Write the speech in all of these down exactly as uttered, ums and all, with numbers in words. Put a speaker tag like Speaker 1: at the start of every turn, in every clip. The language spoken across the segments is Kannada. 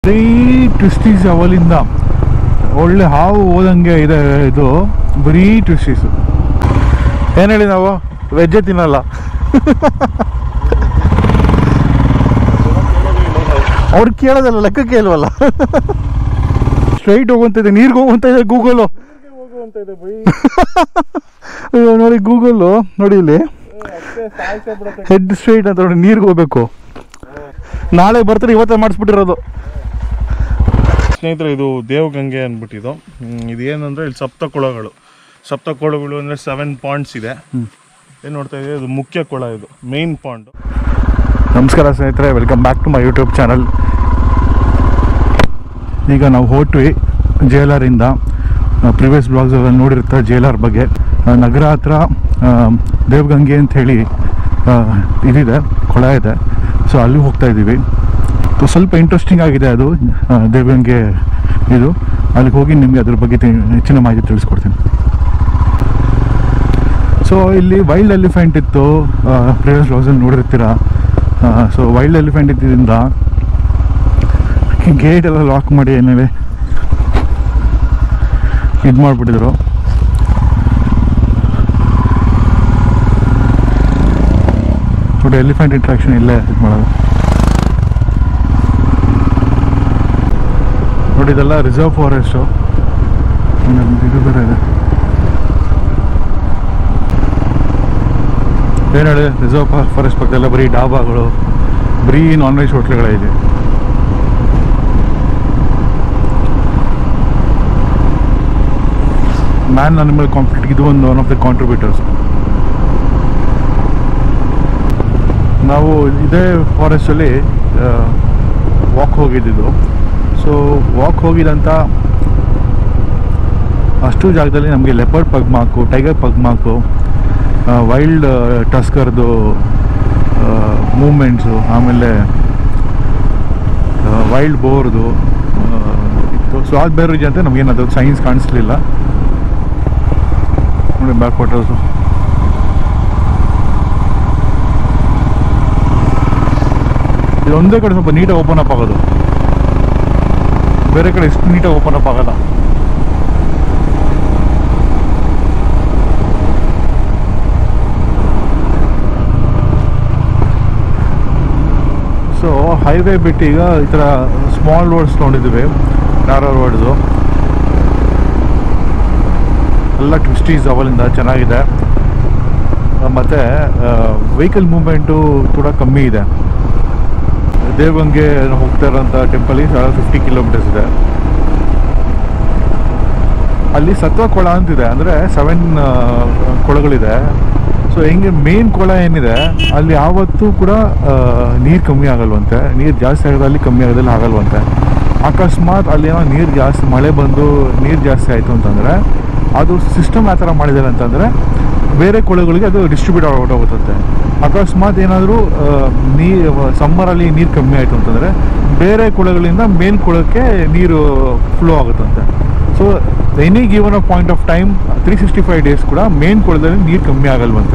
Speaker 1: ಬರೀ ಟ್ವಿಸ್ಟೀಸ್ ಅವಲಿಂದ ಒಳ್ಳೆ ಹಾವು ಓದಂಗೆ ಇದೆ. ಇದು ಬರೀ ಟ್ವಿಸ್ಟೀಸು. ಏನು ಹೇಳಿ, ನಾವು ವೆಜ್ಜೇ ತಿನ್ನಲ್ಲ. ಅವ್ರಿಗೆ ಕೇಳೋದಲ್ಲ, ಲೆಕ್ಕಕ್ಕೆ ಇಲ್ವಲ್ಲ. ಸ್ಟ್ರೈಟ್ ಹೋಗುವಂತ ಇದೆ, ನೀರ್ಗೆ ಹೋಗುವಂತ ಇದೆ. ಗೂಗಲು ನೋಡಿ, ಗೂಗಲ್ಲು ನೋಡಿ, ಇಲ್ಲಿ ಹೆಡ್ ಸ್ಟ್ರೈಟ್ ಅಂತ ನೋಡಿ, ನೀರ್ಗೆ ಹೋಗ್ಬೇಕು. ನಾಳೆ ಬರ್ತಾರೆ, ಇವತ್ತೇ ಮಾಡಿಸ್ಬಿಟ್ಟಿರೋದು. ಸ್ನೇಹಿತರೆ, ಇದು ದೇವಗಂಗೆ ಅಂದ್ಬಿಟ್ಟಿದ್ದು. ಇದು ಏನಂದರೆ ಇಲ್ಲಿ ಸಪ್ತ ಕೊಳಗಳು ಸಪ್ತ ಕೊಳಗಳು ಅಂದರೆ ಸೆವೆನ್ ಪಾಂಡ್ಸ್ ಇದೆ. ಏನು ನೋಡ್ತಾ ಇದ್ದೀವಿ, ಇದು ಮುಖ್ಯ ಕೊಳ, ಇದು ಮೇನ್ ಪಾಂಡು. ನಮಸ್ಕಾರ ಸ್ನೇಹಿತರೆ, welcome back to my YouTube channel. ಈಗ ನಾವು ಹೊರಟ್ವಿ ಜೆ ಎಲ್ ಆರಿಂದ. ಪ್ರಿವಿಯಸ್ ಬ್ಲಾಗ್ಸಲ್ಲಿ ನೋಡಿರ್ತಾರೆ ಜೆ ಎಲ್ ಆರ್ ಬಗ್ಗೆ. ನಗರ ಹತ್ರ ದೇವಗಂಗೆ ಅಂಥೇಳಿ ಇದಿದೆ, ಕೊಳ ಇದೆ. ಸೊ ಅಲ್ಲಿ ಹೋಗ್ತಾ ಇದ್ದೀವಿ. ಸ್ವಲ್ಪ ಇಂಟ್ರೆಸ್ಟಿಂಗ್ ಆಗಿದೆ ಅದು ದೇವಗಂಗೆ ಇದು. ಅಲ್ಲಿಗೆ ಹೋಗಿ ನಿಮಗೆ ಅದ್ರ ಬಗ್ಗೆ ಹೆಚ್ಚಿನ ಮಾಹಿತಿ ತಿಳಿಸ್ಕೊಡ್ತೀನಿ. ಸೊ ಇಲ್ಲಿ ವೈಲ್ಡ್ ಎಲಿಫೆಂಟ್ ಇತ್ತು, ಪ್ರಿವಿಯಸ್ ಬ್ಲಾಗ್ಸಲ್ಲಿ ನೋಡಿರ್ತೀರ. ಸೊ ವೈಲ್ಡ್ ಎಲಿಫೆಂಟ್ ಇದ್ದಿದ್ದರಿಂದ ಗೇಟ್ ಎಲ್ಲ ಲಾಕ್ ಮಾಡಿ ಏನೇಳಿ ಇದು ಮಾಡಿಬಿಟ್ಟಿದ್ರು. ನೋಡಿ, ಎಲಿಫೆಂಟ್ ಇಂಟ್ರಾಕ್ಷನ್ ಇಲ್ಲೇ ಇದು ಮಾಡೋದು. ನೋಡಿ, ಇದೆಲ್ಲ ರಿಸರ್ವ್ ಫಾರೆಸ್ಟು. ಇದು ಬೇರೆ ಇದೆ. ಏನು ಹೇಳಿ, ರಿಸರ್ವ್ ಫಾರೆಸ್ಟ್ ಪಕ್ಕದಲ್ಲ ಬರೀ ಡಾಬಾಗಳು, ಬರೀ ನಾನ್ ವೆಜ್ ಹೋಟ್ಲುಗಳಿದೆ. ಮ್ಯಾನ್ ಅನಿಮಲ್ ಕಾನ್ಫ್ಲಿಕ್ಟ್ ಇದು ಒಂದು ಒನ್ ಆಫ್ ದ ಕಾಂಟ್ರಿಬ್ಯೂಟರ್ಸ್. ನಾವು ಇದೇ ಫಾರೆಸ್ಟಲ್ಲಿ ವಾಕ್ ಹೋಗಿದ್ದು. ಸೊ ವಾಕ್ ಹೋಗಿದಂಥ ಅಷ್ಟು ಜಾಗದಲ್ಲಿ ನಮಗೆ leopard pugmark, tiger pugmark, wild ಟಸ್ಕರ್ದು ಮೂವ್ಮೆಂಟ್ಸು, ಆಮೇಲೆ ವೈಲ್ಡ್ ಬೋರ್ದು ಇತ್ತು. ಸೊ ಅದು ಬೇರೆ ರೀತಿ ಅಂತ ನಮಗೇನದು ಸೈನ್ಸ್ ಕಾಣಿಸ್ಲಿಲ್ಲ. ನೋಡಿ, ಬ್ಯಾಕ್ ವಾಟರ್ಸು. ಇದೊಂದೇ ಕಡೆ ಸ್ವಲ್ಪ ನೀಟಾಗಿ ಓಪನ್ ಅಪ್ ಆಗೋದು, ಬೇರೆ ಕಡೆ ಎಷ್ಟು ನೀಟಾಗಿ ಓಪನ್ ಅಪ್ ಆಗಲ್ಲ. ಸೊ ಹೈವೇ ಬಿಟ್ಟು ಈಗ ಈ ಥರ ಸ್ಮಾಲ್ ರೋಡ್ಸ್ ನೋಡಿದ್ದೀವಿ, ನ್ಯಾರೋ ರೋಡ್ಸು ಎಲ್ಲ ಟ್ವಿಸ್ಟೀಸ್ ಅವಲಿಂದ ಚೆನ್ನಾಗಿದೆ. ಮತ್ತು ವೆಹಿಕಲ್ ಮೂವ್ಮೆಂಟು ಕೂಡ ಕಮ್ಮಿ ಇದೆ. ದೇವಗಂಗೆ ಹೋಗ್ತಾ ಇರೋಂಥ ಟೆಂಪಲಿಗೆ ಫಿಫ್ಟಿ ಕಿಲೋಮೀಟರ್ಸ್ ಇದೆ. ಅಲ್ಲಿ ಸತ್ವ ಕೊಳ ಅಂತಿದೆ, ಅಂದರೆ ಸೆವೆನ್ ಕೊಳಗಳಿದೆ. ಸೊ ಹೆಂಗೆ ಮೇನ್ ಕೊಳ ಏನಿದೆ ಅಲ್ಲಿ ಯಾವತ್ತೂ ಕೂಡ ನೀರು ಕಮ್ಮಿ ಆಗಲ್ವಂತೆ. ನೀರು ಜಾಸ್ತಿ ಆಗೋದು ಅಲ್ಲಿ, ಕಮ್ಮಿ ಆಗೋದಲ್ಲಿ ಆಗಲ್ವಂತೆ. ಅಕಸ್ಮಾತ್ ಅಲ್ಲಿ ಏನೋ ನೀರು ಜಾಸ್ತಿ, ಮಳೆ ಬಂದು ನೀರು ಜಾಸ್ತಿ ಆಯಿತು ಅಂತಂದರೆ ಅದು ಸಿಸ್ಟಮ್ ಯಾವ ಥರ ಮಾಡಿದ್ದಾರೆ ಅಂತಂದರೆ ಬೇರೆ ಕೊಳಗಳಿಗೆ ಅದು ಡಿಸ್ಟ್ರಿಬ್ಯೂಟ್ ಹೊರಟೋಗುತ್ತಂತೆ. ಅಕಸ್ಮಾತ್ ಏನಾದರೂ ನೀರು ಸಮ್ಮರಲ್ಲಿ ನೀರು ಕಮ್ಮಿ ಆಯಿತು ಅಂತಂದರೆ ಬೇರೆ ಕೊಳಗಳಿಂದ ಮೇನ್ ಕೊಳಕ್ಕೆ ನೀರು ಫ್ಲೋ ಆಗುತ್ತಂತೆ. So any given a point of time three sixty five days ಕೂಡ ಮೇನ್ ಕೊಳದಲ್ಲಿ ನೀರು ಕಮ್ಮಿ ಆಗಲ್ವಂತೆ.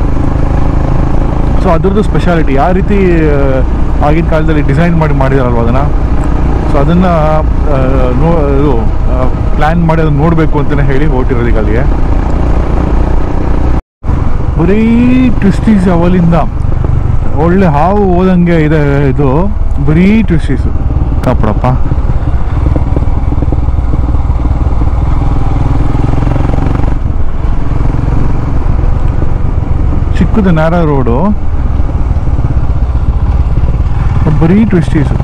Speaker 1: ಸೊ ಅದ್ರದ್ದು ಸ್ಪೆಷಾಲಿಟಿ ಯಾವ ರೀತಿ ಆಗಿನ ಕಾಲದಲ್ಲಿ ಡಿಸೈನ್ ಮಾಡಿ ಮಾಡಿದಾರಲ್ವ ಅದನ್ನು. ಸೊ ಅದನ್ನು ನೋ ಇದು ಪ್ಲ್ಯಾನ್ ಮಾಡಿ ಅದನ್ನು ನೋಡಬೇಕು ಅಂತಲೇ ಹೇಳಿ ಹೊರಟಿರೋದು ಈಗ ಅಲ್ಲಿಗೆ. ಬರೀ ಟ್ವಿಸ್ಟೀಸ್ ಅವಲಿಂದ ಒಳ್ಳೆ ಹಾವು ಓದಂಗೆ ಇದೆ. ಇದು ಬರೀ ಟ್ವಿಸ್ಟೀಸು. ಕಾಪಡಪ್ಪ, ಚಿಕ್ಕದು ನ್ಯಾರೋ ರೋಡು, ಬರೀ ಟ್ವಿಸ್ಟೀಸು.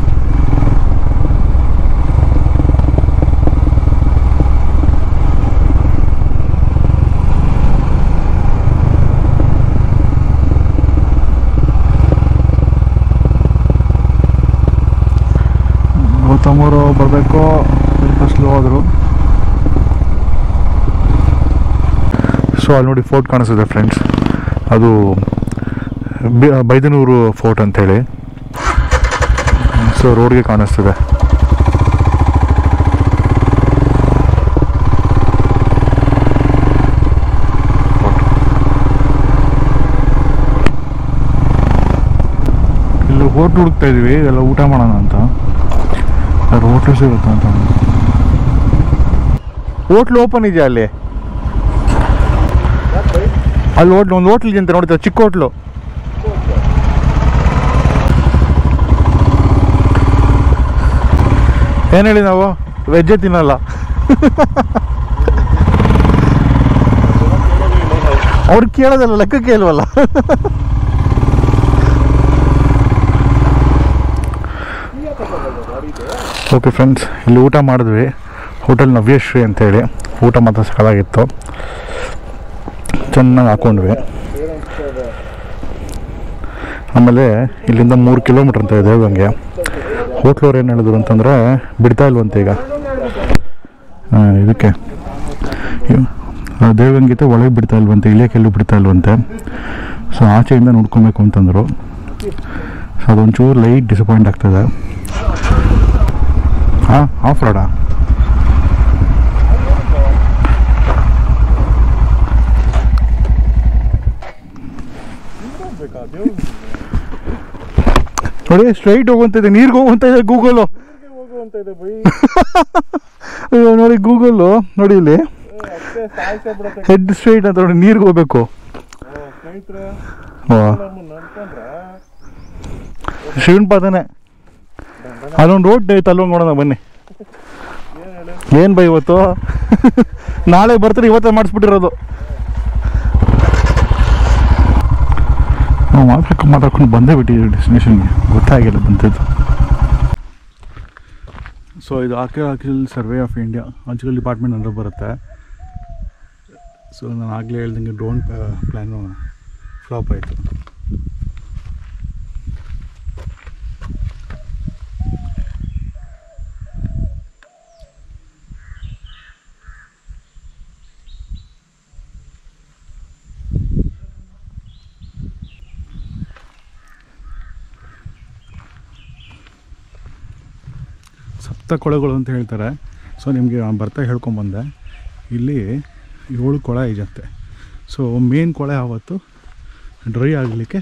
Speaker 1: ಗೌತಮರು ಬರಬೇಕು, ಸ್ವಲ್ಪ ಸ್ಲೋ ಆದರು. ಸೊ ಅಲ್ಲಿ ನೋಡಿ ಫೋರ್ಟ್ ಕಾಣಿಸ್ತಿದೆ ಫ್ರೆಂಡ್ಸ್, ಅದು ಬೈದನೂರು ಫೋರ್ಟ್ ಅಂಥೇಳಿ. ಸೊ ರೋಡ್ಗೆ ಕಾಣಿಸ್ತಿದೆ. ಇಲ್ಲಿ ಹೋಟ್ಲು ಹುಡುಕ್ತಾ ಇದೀವಿ, ಎಲ್ಲ ಊಟ ಮಾಡೋಣ ಅಂತ. ಹೋಟ್ಲು ಸಿಗುತ್ತಾ ಅಂತ. ಹೋಟ್ಲು ಓಪನ್ ಇದೆಯಾ ಅಲ್ಲಿ? ಅಲ್ಲಿ ಹೋಟ್ಲು ಒಂದು ಹೋಟ್ಲ್ ಇದೆ ಅಂತ ನೋಡ್ತೀರಾ, ಚಿಕ್ಕ ಹೋಟ್ಲು. ಏನು ಹೇಳಿ ನಾವು ವೆಜ್ಜೇ ತಿನ್ನಲ್ಲ. ಅವ್ರಿಗೆ ಕೇಳೋದಲ್ಲ, ಲೆಕ್ಕಕ್ಕೆ ಇಲ್ವಲ್ಲ. ಓಕೆ ಫ್ರೆಂಡ್ಸ್, ಇಲ್ಲಿ ಊಟ ಮಾಡಿದ್ವಿ. ಹೋಟೆಲ್ ನವ್ಯಶ್ರೀ ಅಂತೇಳಿ. ಊಟ ಮಾತ್ರ ಸಕ್ಕತ್ತಾಗಿತ್ತು, ಚೆನ್ನಾಗಿ ಹಾಕ್ಕೊಂಡ್ವಿ. ಆಮೇಲೆ ಇಲ್ಲಿಂದ ಮೂರು ಕಿಲೋಮೀಟ್ರ್ ಅಂತ ಇದೆ ದೇವಗಂಗೆ. ಹೋಟ್ಲವ್ರು ಏನು ಹೇಳಿದ್ರು ಅಂತಂದರೆ ಬಿಡ್ತಾ ಇಲ್ವಂತೆ ಈಗ ಇದಕ್ಕೆ, ದೇವಗಂಗೀತೆ ಒಳಗೆ ಬಿಡ್ತಾ ಇಲ್ವಂತೆ, ಇಳಿಯೋಕ್ಕೆಲ್ಲೂ ಬಿಡ್ತಾ ಇಲ್ವಂತೆ. ಸೊ ಆಚೆಯಿಂದ ನೋಡ್ಕೊಬೇಕು ಅಂತಂದರು. ಸೊ ಅದೊಂಚೂರು ಲೈಟ್ ಡಿಸಪಾಯಿಂಟ್ ಆಗ್ತದೆ. ಹಾಂ ಆಫ್ ರೋಡಾ? ನೋಡಿ ಸ್ಟ್ರೈಟ್ ಹೋಗುವಂತ ಇದೆ, ನೀರ್ಗೆ ಹೋಗುವಂತ ಇದೆ. ಗೂಗಲ್ ನೋಡಿ, ಗೂಗಲ್ ನೋಡಿ ಇಲ್ಲಿ ಹೆಡ್ ಸ್ಟ್ರೈಟ್ ಅಂತ ನೋಡಿ, ನೀರ್ಗೆ ಹೋಗ್ಬೇಕು. ಶ್ರೀವನ್ಪಾದನೆ ಅಲ್ಲೊಂದು ರೋಡ್ ಐತೆ, ಅಲ್ಲೊಂದು ನೋಡೋಣ ಬನ್ನಿ. ಏನು ಬೈ ಇವತ್ತು ನಾಳೆ ಬರ್ತಾರೆ, ಇವತ್ತೇ ಮಾಡಿಸ್ಬಿಟ್ಟಿರೋದು. ನಾವು ಮಾತಾಡ್ಕೊಂಡು ಮಾತಾಡ್ಕೊಂಡು ಬಂದೇ ಬಿಟ್ಟಿದ್ದೀವಿ ಡೆಸ್ಟಿನೇಷನ್ಗೆ, ಗೊತ್ತಾಗಿಲ್ಲ ಬಂದಿದ್ದು. ಸೊ ಇದು archaeological survey of India archaeological department ಅಂದ್ರೆ ಬರುತ್ತೆ. ಸೊ ನಾನು ಆಗಲೇ ಹೇಳ್ದಂಗೆ ಡ್ರೋನ್ ಪ್ಲ್ಯಾನು ಫ್ಲಾಪ್ ಆಯಿತು. ಸಪ್ತ ಕೊಳಗಳು ಅಂತ ಹೇಳ್ತಾರೆ. ಸೊ ನಿಮಗೆ ಬರ್ತಾ ಹೇಳ್ಕೊಂಬಂದೆ, ಇಲ್ಲಿ ಏಳು ಕೊಳ ಇರುತ್ತೆ. ಸೊ ಮೇನ್ ಕೊಳ ಆವತ್ತು ಡ್ರೈ ಆಗಲಿಕ್ಕೆ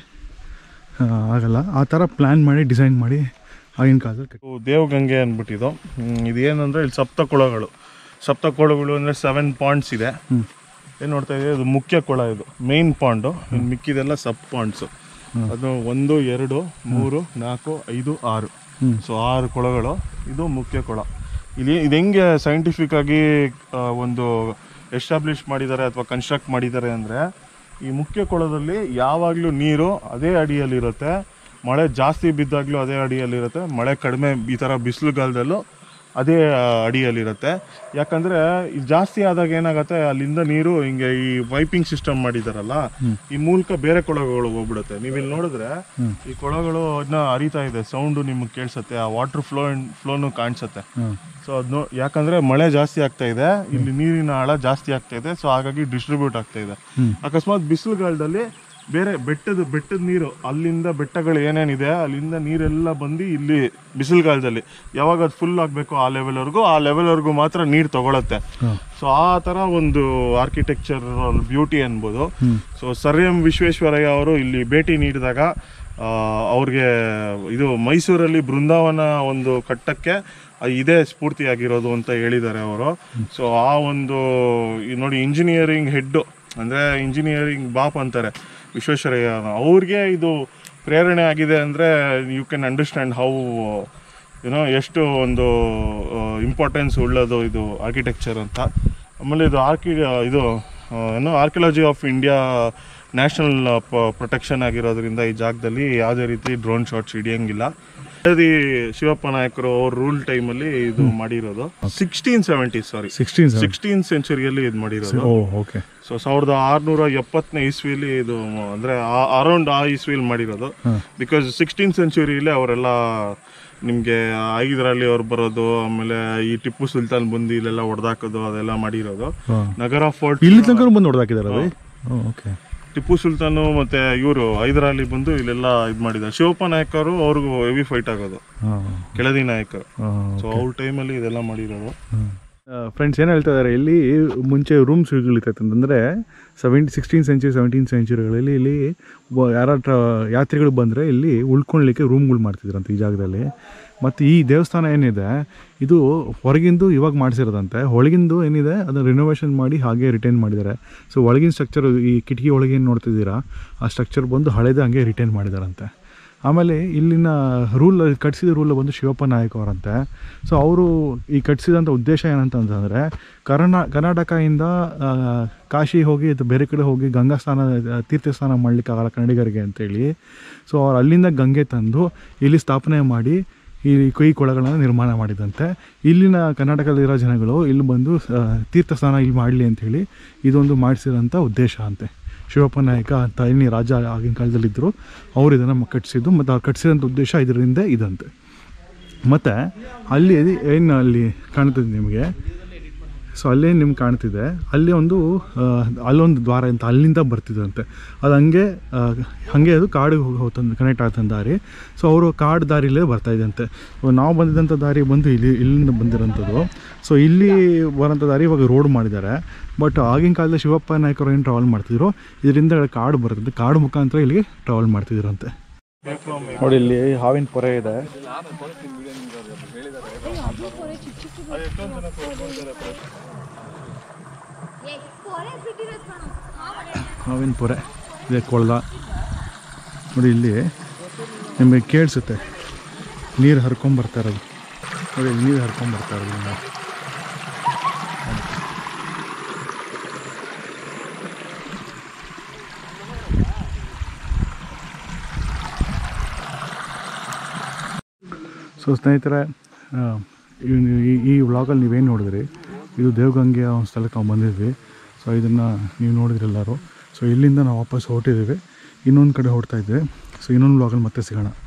Speaker 1: ಆಗಲ್ಲ, ಆ ಥರ ಪ್ಲ್ಯಾನ್ ಮಾಡಿ ಡಿಸೈನ್ ಮಾಡಿ ಆಗಿನ ಕಾಲದಲ್ಲಿ. ದೇವಗಂಗೆ ಅಂದ್ಬಿಟ್ಟಿದ್ದು ಇದೇನಂದರೆ ಇಲ್ಲಿ ಸಪ್ತ ಕೊಳಗಳು. ಸಪ್ತ ಕೊಳಗಳು ಅಂದರೆ ಸೆವೆನ್ ಪಾಂಡ್ಸ್ ಇದೆ. ಏನು ನೋಡ್ತಾ ಇದ್ದೀವಿ, ಇದು ಮುಖ್ಯ ಕೊಳ, ಇದು ಮೇನ್ ಪಾಂಡು. ಇನ್ನು ಮಿಕ್ಕಿದೆಲ್ಲ ಸಬ್ ಪಾಂಡ್ಸು. ಅದು ಒಂದು ಎರಡು ಮೂರು ನಾಲ್ಕು ಐದು ಆರು. ಸೊ ಆರು ಕೊಳಗಳು, ಇದು ಮುಖ್ಯ ಕೊಳ. ಇಲ್ಲಿ ಇದು ಹೆಂಗೆ ಸೈಂಟಿಫಿಕ್ ಆಗಿ ಒಂದು ಎಸ್ಟಾಬ್ಲಿಷ್ ಮಾಡಿದ್ದಾರೆ ಅಥವಾ ಕನ್ಸ್ಟ್ರಕ್ಟ್ ಮಾಡಿದ್ದಾರೆ ಅಂದರೆ, ಈ ಮುಖ್ಯ ಕೊಳದಲ್ಲಿ ಯಾವಾಗಲೂ ನೀರು ಅದೇ ಅಡಿಯಲ್ಲಿರುತ್ತೆ, ಮಳೆ ಜಾಸ್ತಿ ಬಿದ್ದಾಗಲೂ ಅದೇ ಅಡಿಯಲ್ಲಿರುತ್ತೆ, ಮಳೆ ಕಡಿಮೆ ಈ ಥರ ಬಿಸಿಲುಗಾಲದಲ್ಲೂ ಅದೇ ಅಡಿಯಲ್ಲಿರುತ್ತೆ. ಯಾಕಂದರೆ ಇದು ಜಾಸ್ತಿ ಆದಾಗ ಏನಾಗುತ್ತೆ, ಅಲ್ಲಿಂದ ನೀರು ಹಿಂಗೆ ಈ ವೈಪಿಂಗ್ ಸಿಸ್ಟಮ್ ಮಾಡಿದಾರಲ್ಲ, ಈ ಮೂಲಕ ಬೇರೆ ಕೊಳಗಳು ಹೋಗ್ಬಿಡುತ್ತೆ. ನೀವಿಲ್ಲಿ ನೋಡಿದ್ರೆ ಈ ಕೊಳಗಳು ಅದನ್ನ ಹರಿತಾ ಇದೆ, ಸೌಂಡು ನಿಮಗೆ ಕೇಳಿಸುತ್ತೆ, ಆ ವಾಟರ್ ಫ್ಲೋ ಫ್ಲೋನು ಕಾಣಿಸುತ್ತೆ. ಸೊ ಅದನ್ನು ಯಾಕಂದರೆ ಮಳೆ ಜಾಸ್ತಿ ಆಗ್ತಾ ಇದೆ, ಇಲ್ಲಿ ನೀರಿನ ಆಳ ಜಾಸ್ತಿ ಆಗ್ತಾ ಇದೆ. ಸೊ ಹಾಗಾಗಿ ಡಿಸ್ಟ್ರಿಬ್ಯೂಟ್ ಆಗ್ತಾ ಇದೆ. ಅಕಸ್ಮಾತ್ ಬಿಸಿಲುಗಾಲದಲ್ಲಿ ಬೇರೆ ಬೆಟ್ಟದ ಬೆಟ್ಟದ ನೀರು, ಅಲ್ಲಿಂದ ಬೆಟ್ಟಗಳು ಏನೇನಿದೆ ಅಲ್ಲಿಂದ ನೀರೆಲ್ಲ ಬಂದು ಇಲ್ಲಿ ಬಿಸಿಲುಗಾಲದಲ್ಲಿ ಯಾವಾಗ ಅದು ಫುಲ್ ಆಗಬೇಕು ಆ ಲೆವೆಲ್ವರೆಗೂ ಆ ಲೆವೆಲ್ವರೆಗೂ ಮಾತ್ರ ನೀರು ತಗೊಳತ್ತೆ. ಸೊ ಆ ಥರ ಒಂದು ಆರ್ಕಿಟೆಕ್ಚರ್ ಬ್ಯೂಟಿ ಅನ್ಬೋದು. ಸೊ ಸರ್ ಎಂ ವಿಶ್ವೇಶ್ವರಯ್ಯ ಅವರು ಇಲ್ಲಿ ಭೇಟಿ ನೀಡಿದಾಗ ಅವ್ರಿಗೆ ಇದು ಮೈಸೂರಲ್ಲಿ ಬೃಂದಾವನ ಒಂದು ಕಟ್ಟಕ್ಕೆ ಇದೇ ಸ್ಫೂರ್ತಿಯಾಗಿರೋದು ಅಂತ ಹೇಳಿದ್ದಾರೆ ಅವರು. ಸೊ ಆ ಒಂದು ನೋಡಿ, ಇಂಜಿನಿಯರಿಂಗ್ ಹೆಡ್ಡು ಅಂದರೆ ಇಂಜಿನಿಯರಿಂಗ್ ಬಾಪ್ ಅಂತಾರೆ ವಿಶ್ವೇಶ್ವರಯ್ಯ, ಅವ್ರಿಗೆ ಇದು ಪ್ರೇರಣೆ ಆಗಿದೆ ಅಂದರೆ you can understand how you know ಎಷ್ಟು ಒಂದು ಇಂಪಾರ್ಟೆನ್ಸ್ ಉಳ್ಳದು ಇದು ಆರ್ಕಿಟೆಕ್ಚರ್ ಅಂತ. ಆಮೇಲೆ ಇದು ಆರ್ಕಿ ಇದು ಏನೋ archaeology of India national protection ಆಗಿರೋದ್ರಿಂದ ಈ ಜಾಗದಲ್ಲಿ ಯಾವುದೇ ರೀತಿ ಡ್ರೋನ್ ಶಾಟ್ಸ್ ಹಿಡಿಯೋಂಗಿಲ್ಲ. ಅದೇ ಶಿವಪ್ಪ ನಾಯಕರು ಅವ್ರ ರೂಲ್ ಟೈಮಲ್ಲಿ ಇದು ಮಾಡಿರೋದು. Sixteen seventy sorry sixteen sixteen ಸೆಂಚುರಿಯಲ್ಲಿ ಇದು ಮಾಡಿರೋದು. ಓಕೆ. ಸೊ ಸಾವಿರದ ಆರುನೂರ ಎಪ್ಪತ್ತನೇ ಇಸ್ವಿಲಿ ಇದು ಅಂದರೆ ಅರೌಂಡ್ ಆ ಇಸ್ವಿಲಿ ಮಾಡಿರೋದು. ಬಿಕಾಸ್ ಸಿಕ್ಸ್ಟೀನ್ ಸೆಂಚುರಿಲಿ ಅವರೆಲ್ಲ ನಿಮಗೆ ಇದರಲ್ಲಿ ಅವ್ರು ಬರೋದು, ಆಮೇಲೆ ಈ ಟಿಪ್ಪು ಸುಲ್ತಾನ್ ಬಂದು ಇಲ್ಲೆಲ್ಲ ಹೊಡೆದಾಕೋದು ಅದೆಲ್ಲ ಮಾಡಿರೋದು. ನಗರ ಫೋರ್ಟ್ ಇಲ್ಲಿ ತನಕ ಬಂದು ಹೊಡೆದಾಕಿದ್ದಾರೆ. ಓಕೆ. ಟಿಪ್ಪು ಸುಲ್ತಾನು ಮತ್ತೆ ಇವರು ಹೈದರಾಲಿ ಬಂದು ಇಲ್ಲೆಲ್ಲ ಇದು ಮಾಡಿದ್ದಾರೆ. ಶಿವಪ್ಪ ನಾಯಕರು ಅವ್ರಿಗೂ ಹೆವಿ ಫೈಟ್ ಆಗೋದು, ಕೆಳದಿ ನಾಯಕರು. ಸೊ ಅವ್ರ ಟೈಮಲ್ಲಿ ಇದೆಲ್ಲ ಮಾಡಿರೋದು. ಫ್ರೆಂಡ್ಸ್ ಏನು ಹೇಳ್ತಾ ಇದ್ದಾರೆ, ಇಲ್ಲಿ ಮುಂಚೆ ರೂಮ್ಸ್ ಸಿಗ್ಲಿಕ್ಕೆ ಅಂತಂದರೆ ಸೆವೆಂಟಿ ಸಿಕ್ಸ್ಟೀನ್ ಸೆಂಚುರಿ ಸೆವೆಂಟೀನ್ ಸೆಂಚುರಿಗಳಲ್ಲಿ ಇಲ್ಲಿ ಯಾರ ಯಾತ್ರಿಗಳು ಬಂದರೆ ಇಲ್ಲಿ ಉಳ್ಕೊಳ್ಲಿಕ್ಕೆ ರೂಮ್ಗಳು ಮಾಡ್ತಿದ್ರಂತ ಈ ಜಾಗದಲ್ಲಿ. ಮತ್ತು ಈ ದೇವಸ್ಥಾನ ಏನಿದೆ ಇದು ಹೊರಗಿಂದು ಇವಾಗ ಮಾಡಿಸಿರೋದಂತೆ, ಒಳಗಿಂದು ಏನಿದೆ ಅದನ್ನು ರಿನೋವೇಷನ್ ಮಾಡಿ ಹಾಗೆ ರಿಟೈನ್ ಮಾಡಿದ್ದಾರೆ. ಸೊ ಒಳಗಿನ ಸ್ಟ್ರಕ್ಚರ್ ಈ ಕಿಟಕಿ ಒಳಗೆ ಏನು ನೋಡ್ತಿದ್ದೀರಾ ಆ ಸ್ಟ್ರಕ್ಚರ್ ಬಂದು ಹಳೇದು ಹಂಗೆ ರಿಟೈನ್ ಮಾಡಿದಾರಂತೆ. ಆಮೇಲೆ ಇಲ್ಲಿನ ರೂಲ್ ಕಟ್ಸಿದ ರೂಲ್ ಬಂದು ಶಿವಪ್ಪ ನಾಯಕ್ ಅವರಂತೆ. ಸೊ ಅವರು ಈ ಕಟ್ಸಿದಂಥ ಉದ್ದೇಶ ಏನಂತಂದರೆ ಕರ್ನಾ ಕರ್ನಾಟಕದಿಂದ ಕಾಶಿ ಹೋಗಿ ಅದು ಬೇರೆ ಕಡೆ ಹೋಗಿ ಗಂಗಾ ಸ್ನಾನ ತೀರ್ಥ ಸ್ನಾನ ಮಾಡಲಿಕ್ಕಾಗಲ್ಲ ಕನ್ನಡಿಗರಿಗೆ ಅಂತೇಳಿ. ಸೊ ಅವ್ರು ಅಲ್ಲಿಂದ ಗಂಗೆ ತಂದು ಇಲ್ಲಿ ಸ್ಥಾಪನೆ ಮಾಡಿ ಈ ಕೈ ಕೊಳಗಳನ್ನು ನಿರ್ಮಾಣ ಮಾಡಿದಂತೆ. ಇಲ್ಲಿನ ಕರ್ನಾಟಕದಲ್ಲಿರೋ ಜನಗಳು ಇಲ್ಲಿ ಬಂದು ತೀರ್ಥ ಸ್ನಾನ ಇಲ್ಲಿ ಮಾಡಲಿ ಅಂಥೇಳಿ ಇದೊಂದು ಮಾಡಿಸಿರೋಂಥ ಉದ್ದೇಶ ಅಂತೆ. ಶಿವಪ್ಪ ನಾಯಕ ಅಂತ ಇಲ್ಲಿ ರಾಜ ಆಗಿನ ಕಾಲದಲ್ಲಿದ್ದರು, ಅವರು ಇದನ್ನು ಕಟ್ಟಿಸಿದ್ದು ಮತ್ತು ಅವ್ರು ಕಟ್ಟಿಸಿದಂಥ ಉದ್ದೇಶ ಇದರಿಂದ ಇದಂತೆ. ಮತ್ತು ಅಲ್ಲಿ ಏನು ಅಲ್ಲಿ ಕಾಣ್ತಿದೆ ನಿಮಗೆ, ಸೊ ಅಲ್ಲೇ ನಿಮ್ಗೆ ಕಾಣ್ತಿದೆ ಅಲ್ಲಿ ಒಂದು ಅಲ್ಲೊಂದು ದ್ವಾರ ಅಂತ ಅಲ್ಲಿಂದ ಬರ್ತಿದ್ದಂತೆ. ಅದು ಹಂಗೆ ಹಾಗೆ ಅದು ಕಾಡಿಗೆ ಹೋಗ್ತಂದು ಕನೆಕ್ಟ್ ಆಗ್ತಂದು ದಾರಿ. ಸೊ ಅವರು ಕಾಡು ದಾರಿಲೇ ಬರ್ತಾಯಿದ್ದಂತೆ. ನಾವು ಬಂದಿದ್ದಂಥ ದಾರಿ ಬಂದು ಇಲ್ಲಿ ಇಲ್ಲಿಂದ ಬಂದಿರೋಂಥದ್ದು. ಸೊ ಇಲ್ಲಿ ಬರೋಂಥ ದಾರಿ ಇವಾಗ ರೋಡ್ ಮಾಡಿದ್ದಾರೆ. ಬಟ್ ಆಗಿನ ಕಾಲದಲ್ಲಿ ಶಿವಪ್ಪ ನಾಯಕರು ಏನು ಟ್ರಾವೆಲ್ ಮಾಡ್ತಿದ್ರು ಇದರಿಂದ ಕಾಡು ಬರುತ್ತೆ, ಕಾಡು ಮುಖಾಂತರ ಇಲ್ಲಿಗೆ ಟ್ರಾವೆಲ್ ಮಾಡ್ತಿದ್ರಂತೆ. ನೋಡಿ ಇಲ್ಲಿ ಹಾವಿನ ಪೊರೆ ಇದೆ. ಹಾವಿನ ಪೊರೆ ಇದೆ, ಕೊಳ್ಳ ನೋಡಿ. ಇಲ್ಲಿ ನಿಮಗೆ ಕೇಳಿಸುತ್ತೆ ನೀರು ಹರ್ಕೊಂಬರ್ತಾ ಇರೋದು. ನೋಡಿ ಇಲ್ಲಿ ನೀರು ಹರ್ಕೊಂಬರ್ತಾ ಇರೋದು. ಸೊ ಸ್ನೇಹಿತರೆ, ಈ ವ್ಲಾಗಲ್ಲಿ ನೀವೇನು ನೋಡಿದ್ರಿ ಇದು ದೇವಗಂಗೆಯ ಒಂದು ಸ್ಥಳಕ್ಕೆ ನಾವು ಬಂದಿದ್ವಿ. ಸೊ ಇದನ್ನು ನೀವು ನೋಡಿದ್ರಿ ಎಲ್ಲರೂ. ಸೊ ಇಲ್ಲಿಂದ ನಾವು ವಾಪಸ್ ಹೊರಟಿದ್ದೀವಿ, ಇನ್ನೊಂದು ಕಡೆ ಹೊರಡ್ತಾ ಇದ್ವಿ. ಸೊ ಇನ್ನೊಂದು ವ್ಲಾಗಲ್ಲಿ ಮತ್ತೆ ಸಿಗೋಣ.